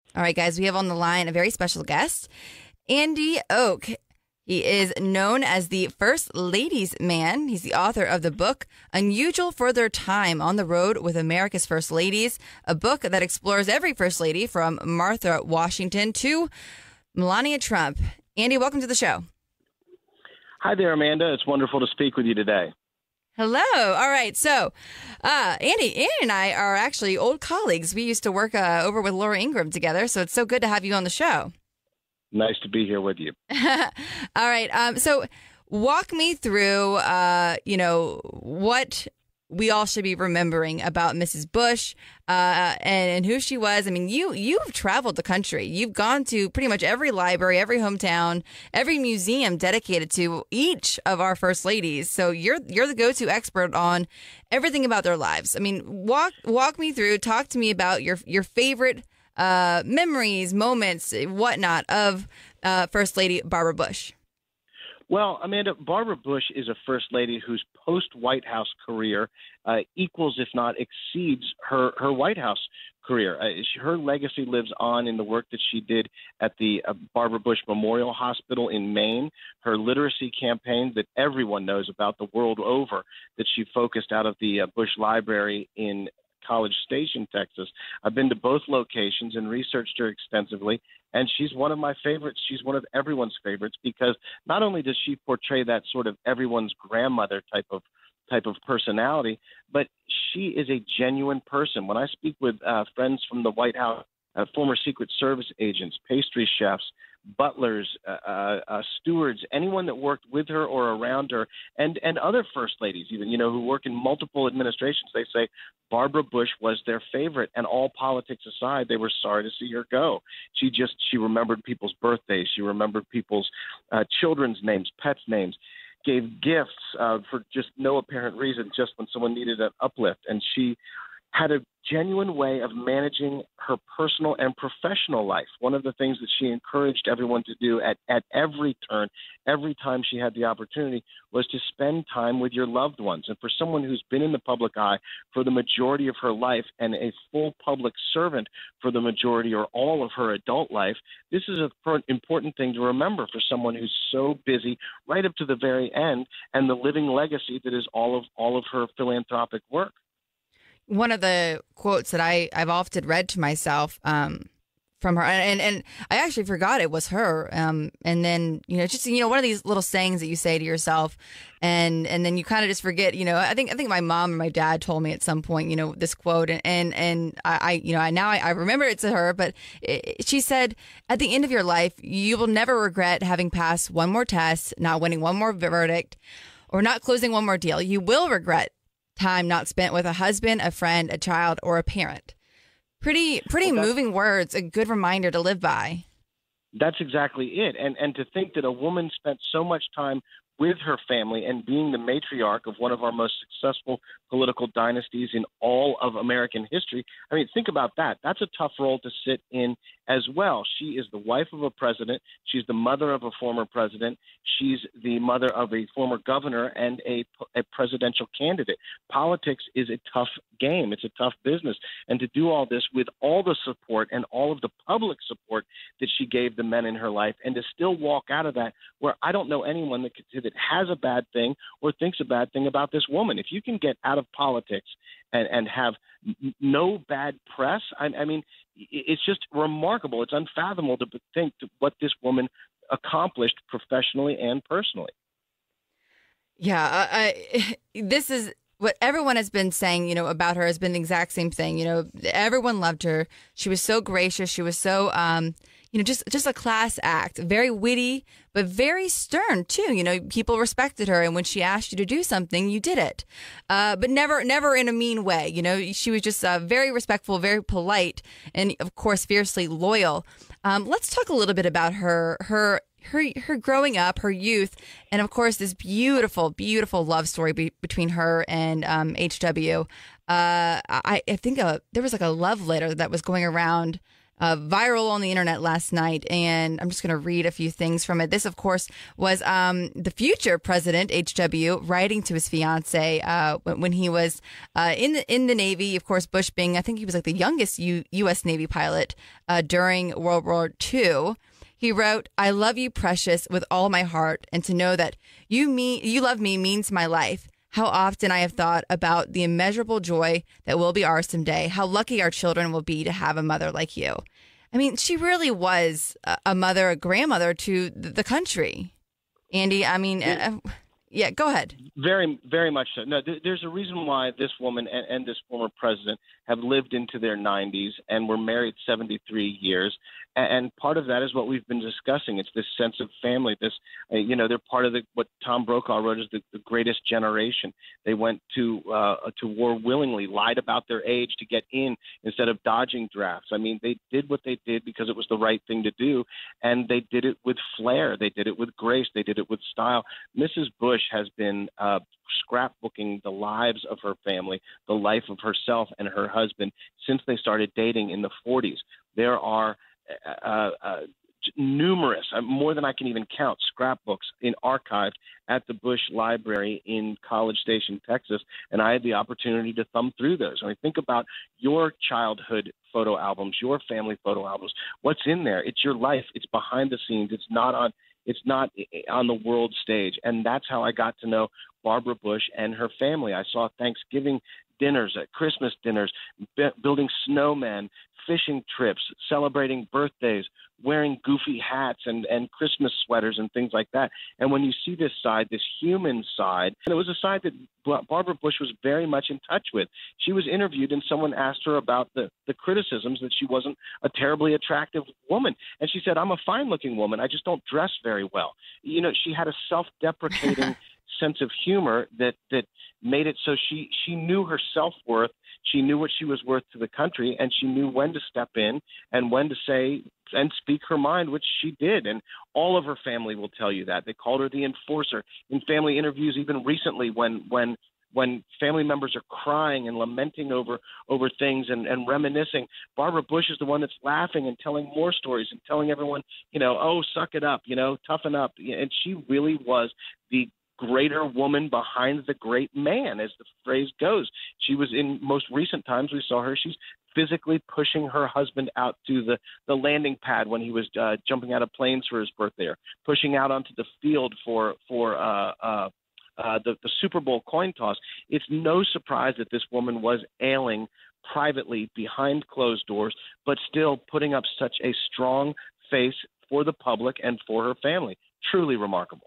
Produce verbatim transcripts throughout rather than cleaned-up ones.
All right, guys, we have on the line a very special guest, Andy Oak. He is known as the First Ladies Man. He's the author of the book Unusual for Their Time on the Road with America's First Ladies, a book that explores every First Lady from Martha Washington to Melania Trump. Andy, welcome to the show. Hi there, Amanda. It's wonderful to speak with you today. Hello. All right. So, uh, Andy, Andy and I are actually old colleagues. We used to work uh, over with Laura Ingraham together, so it's so good to have you on the show. Nice to be here with you. All right. Um, so walk me through, uh, you know, what we all should be remembering about Missus Bush uh, and, and who she was. I mean, you, you've traveled the country. You've gone to pretty much every library, every hometown, every museum dedicated to each of our first ladies. So you're you're the go-to expert on everything about their lives. I mean, walk walk me through, talk to me about your your favorite uh, memories, moments, whatnot of uh, First Lady Barbara Bush. Well, Amanda, Barbara Bush is a first lady whose post-White House career uh, equals, if not exceeds, her, her White House career. Uh, she, her legacy lives on in the work that she did at the uh, Barbara Bush Memorial Hospital in Maine, her literacy campaign that everyone knows about the world over, that she focused out of the uh, Bush Library in College Station, Texas. I've been to both locations and researched her extensively, and she's one of my favorites. She's one of everyone's favorites because not only does she portray that sort of everyone's grandmother type of type of personality, but she is a genuine person. When I speak with uh, friends from the White House, uh, former Secret Service agents, pastry chefs, butlers, uh, uh, uh, stewards, anyone that worked with her or around her, and, and other first ladies even, you know, who work in multiple administrations, they say Barbara Bush was their favorite. And all politics aside, they were sorry to see her go. She just, she remembered people's birthdays. She remembered people's uh, children's names, pets' names, gave gifts uh, for just no apparent reason, just when someone needed an uplift. And she had a genuine way of managing her personal and professional life. One of the things that she encouraged everyone to do at, at every turn, every time she had the opportunity, was to spend time with your loved ones. And for someone who's been in the public eye for the majority of her life and a full public servant for the majority or all of her adult life, this is an important thing to remember for someone who's so busy right up to the very end, and the living legacy that is all of all of her philanthropic work. One of the quotes that I, I've often read to myself um, from her, and, and I actually forgot it was her. Um, and then, you know, just, you know, one of these little sayings that you say to yourself, and and then you kind of just forget, you know, I think I think my mom or my dad told me at some point, you know, this quote, and and, and I, I, you know, I now I, I remember it to her, but it, she said, at the end of your life, you will never regret having passed one more test, not winning one more verdict, or not closing one more deal. You will regret time not spent with a husband, a friend, a child, or a parent. Pretty, pretty well, moving words. A good reminder to live by. That's exactly it. And and to think that a woman spent so much time with her family and being the matriarch of one of our most successful political dynasties in all of American history. I mean, think about that. That's a tough role to sit in as well. She is the wife of a president. She's the mother of a former president. She's the mother of a former governor and a, a presidential candidate. Politics is a tough game. It's a tough business. And to do all this with all the support and all of the public support that she gave the men in her life, and to still walk out of that where I don't know anyone that, could, that has a bad thing or thinks a bad thing about this woman. If you can get out of politics and, and have n- no bad press, I, I mean, it's just remarkable. It's unfathomable to think what this woman accomplished professionally and personally. Yeah, I, this is what everyone has been saying, you know, about her has been the exact same thing. You know, everyone loved her. She was so gracious. She was so, um, you know, just just a class act, very witty, but very stern, too. You know, people respected her. And when she asked you to do something, you did it, uh, but never never in a mean way. You know, she was just uh, very respectful, very polite, and, of course, fiercely loyal. Um, let's talk a little bit about her, her her her growing up, her youth, and, of course, this beautiful, beautiful love story be- between her and um, H W. Uh, I, I think a, there was like a love letter that was going around uh, viral on the internet last night, and I'm just going to read a few things from it. This, of course, was um, the future president, H W, writing to his fiancee uh, when, when he was uh, in the in the Navy. Of course, Bush being, I think he was like the youngest U- U.S. Navy pilot uh, during World War Two. He wrote, "I love you, precious, with all my heart, and to know that you me you love me means my life. How often I have thought about the immeasurable joy that will be ours someday. How lucky our children will be to have a mother like you." I mean, she really was a, a mother, a grandmother to the country. Andy, I mean, uh, yeah, go ahead. Very, very much so. No, th- there's a reason why this woman and, and this former president have lived into their nineties and were married seventy-three years. And part of that is what we've been discussing. It's this sense of family. This, uh, you know, they're part of the, what Tom Brokaw wrote as the, the greatest generation. They went to uh, to war willingly, lied about their age to get in instead of dodging drafts. I mean, they did what they did because it was the right thing to do, and they did it with flair. They did it with grace. They did it with style. Missus Bush has been uh, scrapbooking the lives of her family, the life of herself and her husband since they started dating in the forties. There are Uh, uh, numerous, uh, more than I can even count, scrapbooks in archived at the Bush Library in College Station, Texas, and I had the opportunity to thumb through those. I mean, think about your childhood photo albums, your family photo albums. What's in there? It's your life. It's behind the scenes. It's not on. It's not on the world stage, and that's how I got to know Barbara Bush and her family. I saw Thanksgiving dinners, at Christmas dinners, b- building snowmen, fishing trips, celebrating birthdays, wearing goofy hats and, and Christmas sweaters and things like that. And when you see this side, this human side, and it was a side that B- Barbara Bush was very much in touch with. She was interviewed and someone asked her about the, the criticisms that she wasn't a terribly attractive woman. And she said, "I'm a fine-looking woman. I just don't dress very well." You know, she had a self-deprecating sense of humor that that made it so she she knew her self-worth. She knew what she was worth to the country, and she knew when to step in and when to say and speak her mind, which she did. And all of her family will tell you that. They called her the enforcer in family interviews, even recently when when when family members are crying and lamenting over over things and, and reminiscing. Barbara Bush is the one that's laughing and telling more stories and telling everyone, you know, oh, suck it up, you know, toughen up. And she really was the greater woman behind the great man, as the phrase goes. She was, in most recent times we saw her, she's physically pushing her husband out to the, the landing pad when he was uh, jumping out of planes for his birthday, or pushing out onto the field for, for uh, uh, uh, the, the Super Bowl coin toss. It's no surprise that this woman was ailing privately behind closed doors, but still putting up such a strong face for the public and for her family. Truly remarkable.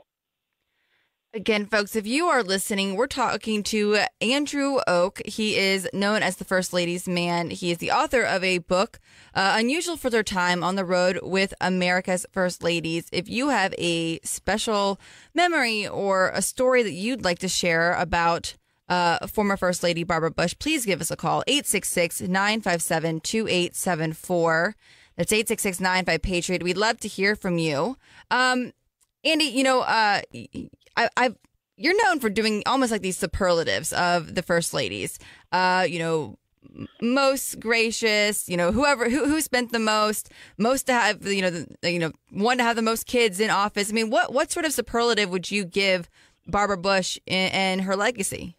Again, folks, if you are listening, we're talking to Andrew Oak. He is known as the First Lady's Man. He is the author of a book, uh, Unusual for Their Time, On the Road with America's First Ladies. If you have a special memory or a story that you'd like to share about uh, former First Lady Barbara Bush, please give us a call, eight six six, nine five seven, two eight seven four. That's eight six six, nine five, PATRIOT. We'd love to hear from you. Um, Andy, you know, uh, I, I've you're known for doing almost like these superlatives of the first ladies. Uh, you know, most gracious. You know, whoever who who spent the most, most to have you know the, you know one to have the most kids in office. I mean, what what sort of superlative would you give Barbara Bush and, and her legacy?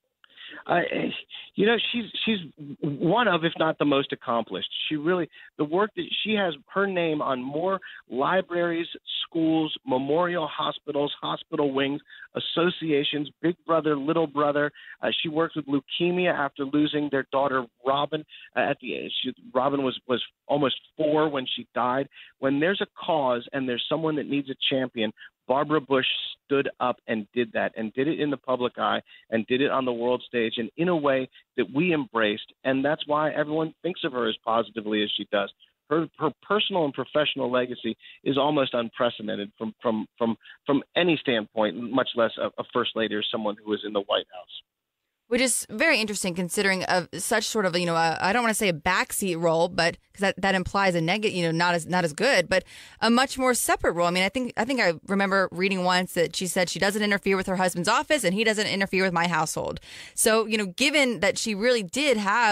Uh, you know, she's she's one of, if not the most accomplished. She really, the work that she has, her name on more libraries, schools, memorial hospitals, hospital wings, associations, Big Brother, Little Brother. Uh, she worked with leukemia after losing their daughter Robin uh, at the age. She, Robin was was almost four when she died. When there's a cause and there's someone that needs a champion, Barbara Bush stood up and did that, and did it in the public eye, and did it on the world stage, and in a way that we embraced. And that's why everyone thinks of her as positively as she does. Her her personal and professional legacy is almost unprecedented from from from, from any standpoint, much less a, a first lady or someone who was in the White House. Which is very interesting considering of such sort of, you know, a, I don't want to say a backseat role, but because that, that implies a negative, you know, not as not as good, but a much more separate role. I mean, I think I think I remember reading once that she said she doesn't interfere with her husband's office and he doesn't interfere with my household. So, you know, given that she really did have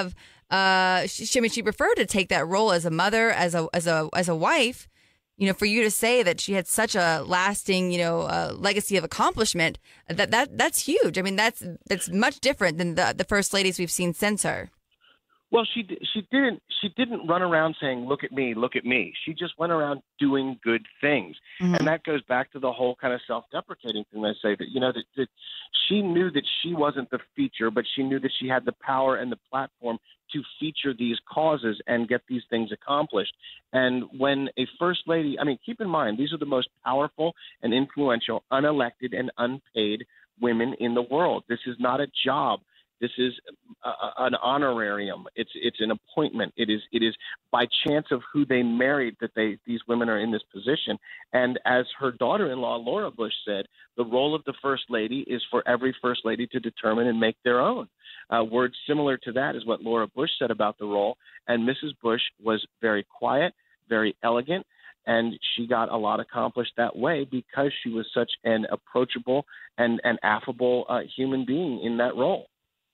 uh, she, she, I mean, she preferred to take that role as a mother, as a as a as a wife. You know, for you to say that she had such a lasting, you know, uh, legacy of accomplishment, that that that's huge. I mean, that's that's much different than the the first ladies we've seen since her. Well, she di- she didn't she didn't run around saying, "Look at me, look at me." She just went around doing good things, Mm-hmm. and that goes back to the whole kind of self-deprecating thing. I say that you know that, that she knew that she wasn't the feature, but she knew that she had the power and the platform to feature these causes and get these things accomplished. And when a first lady, I mean, keep in mind, these are the most powerful and influential, unelected and unpaid women in the world. This is not a job. This is a, a, an honorarium. It's it's an appointment. It is it is by chance of who they married that they these women are in this position. And as her daughter-in-law Laura Bush said, the role of the first lady is for every first lady to determine and make their own. Uh, words similar to that is what Laura Bush said about the role. And Missus Bush was very quiet, very elegant, and she got a lot accomplished that way because she was such an approachable and, and affable uh, human being in that role.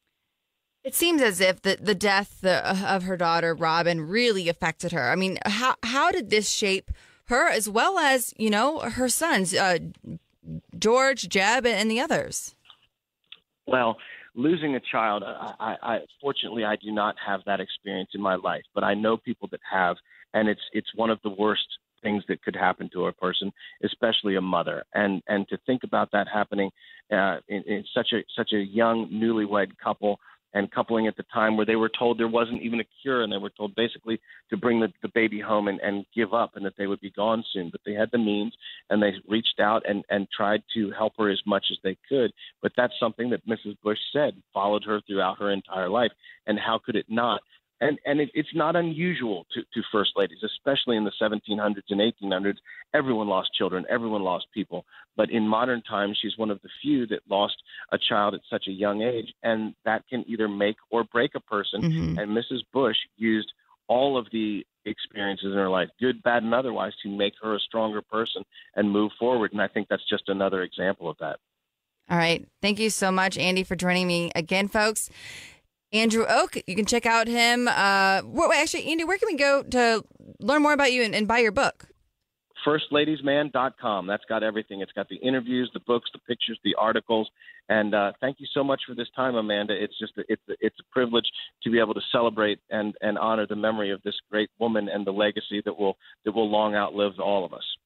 It seems as if the, the death the, of her daughter, Robin, really affected her. I mean, how how did this shape her as well as, you know, her sons, uh, George, Jeb, and the others? Well, losing a child, I, I, I fortunately, I do not have that experience in my life, but I know people that have, and it's it's one of the worst things that could happen to a person, especially a mother. And and to think about that happening uh, in, in such a such a young, newlywed couple, and coupling at the time where they were told there wasn't even a cure, and they were told basically to bring the, the baby home and, and give up and that they would be gone soon. But they had the means, and they reached out and, and tried to help her as much as they could. But that's something that Missus Bush said followed her throughout her entire life. And how could it not? And and it, it's not unusual to, to first ladies, especially in the seventeen hundreds and eighteen hundreds. Everyone lost children. Everyone lost people. But in modern times, she's one of the few that lost a child at such a young age. And that can either make or break a person. Mm-hmm. And Missus Bush used all of the experiences in her life, good, bad, and otherwise, to make her a stronger person and move forward. And I think that's just another example of that. All right. Thank you so much, Andy, for joining me again, folks. Andrew Oak, you can check out him. Uh, wait, actually, Andy, where can we go to learn more about you and, and buy your book? first ladies man dot com. That's got everything. It's got the interviews, the books, the pictures, the articles. And uh, thank you so much for this time, Amanda. It's just a, it's a, it's a privilege to be able to celebrate and, and honor the memory of this great woman and the legacy that will that will long outlive all of us.